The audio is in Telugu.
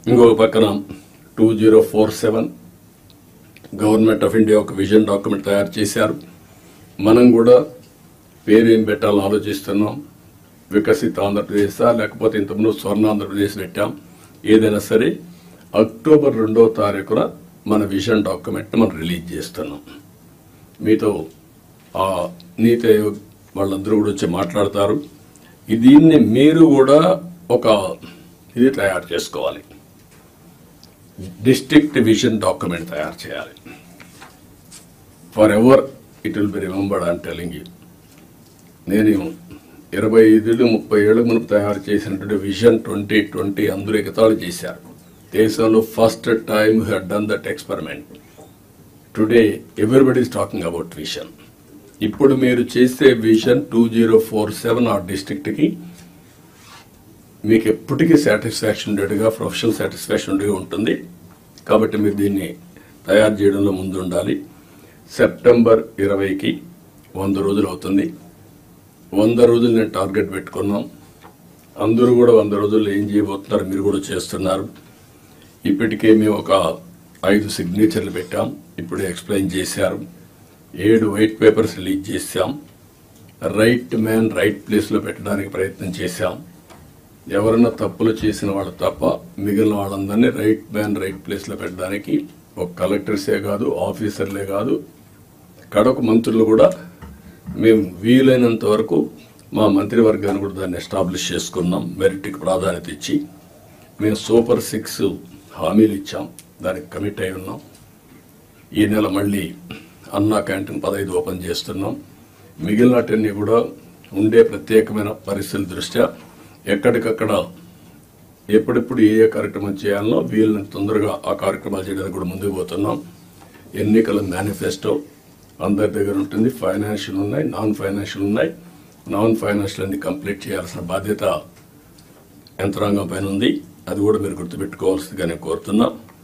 ఇంకొక పక్కన 2047 గవర్నమెంట్ ఆఫ్ ఇండియా ఒక విజన్ డాక్యుమెంట్ తయారు చేశారు. మనం కూడా పేరేం పెట్టాలని ఆలోచిస్తున్నాం. వికసిత ఆంధ్రప్రదేశ్ లేకపోతే ఇంతకుముందు స్వర్ణ ఆంధ్రప్రదేశ్ పెట్టాం. ఏదైనా సరే అక్టోబర్ 2వ తారీఖున మన విజన్ డాక్యుమెంట్ మనం రిలీజ్ చేస్తున్నాం. మీతో ఆ నీతి ఆయోగ్ వాళ్ళందరూ కూడా వచ్చి మాట్లాడతారు. దీన్ని మీరు కూడా ఒక ఇది తయారు చేసుకోవాలి. డిస్ట్రిక్ట్ విజన్ డాక్యుమెంట్ తయారు చేయాలి. Forever it will be remembered I'm telling you. నేను 25-30 ఏళ్ళ మునుపు తయారు చేసినటువంటి విజన్ 2020 అందరూ ఎగతాళి చేశారు. దేశంలో first time you had done that experiment. Today everybody is talking about vision. ఇప్పుడు మీరు చేసే విజన్ 2047 ఆ డిస్ట్రిక్ట్కి మీకు ఎప్పటికీ సాటిస్ఫాక్షన్ ఉండేట్టుగా, ప్రొఫెషనల్ సాటిస్ఫాక్షన్ ఉండేగా ఉంటుంది. కాబట్టి మీరు దీన్ని తయారు చేయడంలో ముందు ఉండాలి. సెప్టెంబర్ 20కి 100 రోజులు అవుతుంది. 100 రోజులు నేను టార్గెట్ పెట్టుకున్నాం. అందరూ కూడా 100 రోజుల్లో ఏం చేయబోతున్నారు మీరు కూడా చేస్తున్నారు. ఇప్పటికే మేము ఒక 5 సిగ్నేచర్లు పెట్టాం. ఇప్పుడే ఎక్స్ప్లెయిన్ చేశారు. 7 వైట్ పేపర్స్ రిలీజ్ చేశాం. రైట్ మ్యాన్ రైట్ ప్లేస్లో పెట్టడానికి ప్రయత్నం చేశాం. ఎవరన్నా తప్పులు చేసిన వాళ్ళు తప్ప మిగిలిన వాళ్ళందరినీ రైట్ మ్యాన్ రైట్ ప్లేస్లో పెట్టడానికి ఒక కలెక్టర్సే కాదు, ఆఫీసర్లే కాదు, కడకు మంత్రులు కూడా మేము వీలైనంత వరకు మా మంత్రివర్గాన్ని కూడా దాన్ని ఎస్టాబ్లిష్ చేసుకున్నాం. మెరిట్కి ప్రాధాన్యత ఇచ్చి మేము సూపర్ 6 హామీలు ఇచ్చాం. దానికి కమిట్ అయి ఉన్నాం. ఈ నెల మళ్ళీ అన్నా క్యాంటీన్ 15 ఓపెన్ చేస్తున్నాం. మిగిలినటన్నీ కూడా ఉండే ప్రత్యేకమైన పరిస్థితుల దృష్ట్యా ఎక్కడికక్కడ ఎప్పుడెప్పుడు ఏ కార్యక్రమం చేయాలనో వీళ్ళని తొందరగా ఆ కార్యక్రమాలు చేయడానికి కూడా ముందుకు పోతున్నాం. ఎన్నికల మేనిఫెస్టో అందరి దగ్గర ఉంటుంది. ఫైనాన్షియల్ ఉన్నాయి, నాన్ ఫైనాన్షియల్ ఉన్నాయి. నాన్ ఫైనాన్షియల్ అన్ని కంప్లీట్ చేయాల్సిన బాధ్యత యంత్రాంగం పైన ఉంది. అది కూడా మీరు గుర్తుపెట్టుకోవాల్సిందిగా నేను కోరుతున్నా.